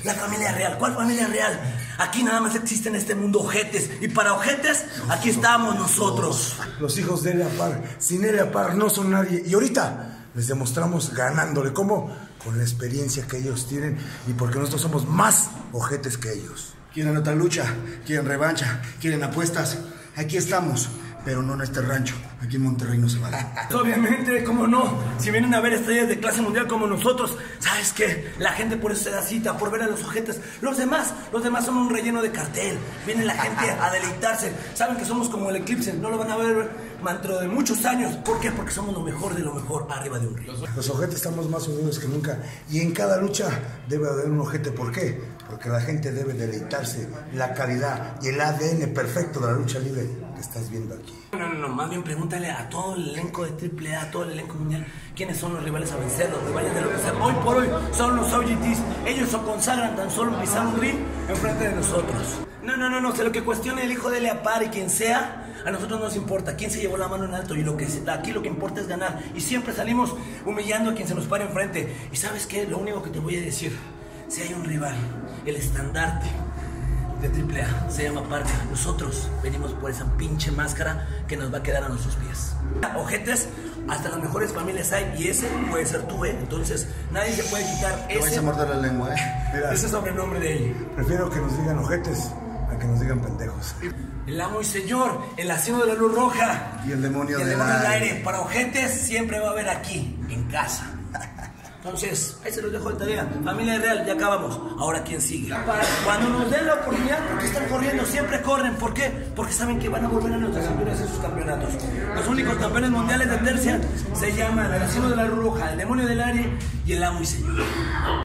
La familia real. ¿Cuál familia real? Aquí nada más existen en este mundo ojetes. Y para ojetes, aquí estamos nosotros. Los hijos de Eleapar. Sin Eleapar no son nadie. Y ahorita les demostramos ganándole. ¿Cómo? Con la experiencia que ellos tienen y porque nosotros somos más ojetes que ellos. Quieren otra lucha, quieren revancha, quieren apuestas. Aquí estamos, pero no en este rancho. Aquí en Monterrey no se vale. Obviamente, ¿cómo no? Si vienen a ver estrellas de clase mundial como nosotros, ¿sabes qué? La gente por eso se da cita, por ver a los ojetes. Los demás son un relleno de cartel. Viene la gente a deleitarse. Saben que somos como el eclipse, no lo van a ver dentro de muchos años. ¿Por qué? Porque somos lo mejor de lo mejor arriba de un río. Los ojetes estamos más unidos que nunca. Y en cada lucha debe haber un ojete. ¿Por qué? Porque la gente debe deleitarse. La calidad y el ADN perfecto de la lucha libre que estás viendo aquí. No, más bien pregúntale a todo el elenco de AAA, a todo el elenco mundial, quiénes son los rivales a vencer, los rivales de lo que sea. Hoy por hoy son los OGTs. Ellos se consagran tan solo pisar un ring enfrente de nosotros. No, sé lo que cuestione el hijo de Eleapar y quien sea, a nosotros no nos importa quién se llevó la mano en alto y aquí lo que importa es ganar. Y siempre salimos humillando a quien se nos pare enfrente. Y ¿sabes qué? Lo único que te voy a decir, si hay un rival, el estandarte de AAA se llama Parca. Nosotros venimos por esa pinche máscara que nos va a quedar a nuestros pies. Ojetes, hasta las mejores familias hay y ese puede ser tú, Entonces nadie se puede quitar Te vas a morder la lengua, Mira, ese sobrenombre de él. prefiero que nos digan ojetes a que nos digan pendejos. El amo y señor, el asino de la luz roja Y el demonio del del aire. aire. Para ojetes siempre va a haber aquí, en casa. Entonces, ahí se los dejo de tarea. Familia real, ya acabamos. Ahora, ¿quién sigue? Cuando nos den la oportunidad, porque están corriendo, siempre corren. ¿Por qué? Porque saben que van a volver a nuestras cinturas en sus campeonatos. Los únicos campeones mundiales de tercia se llaman el asino de la luz roja, el demonio del aire y el amo y señor.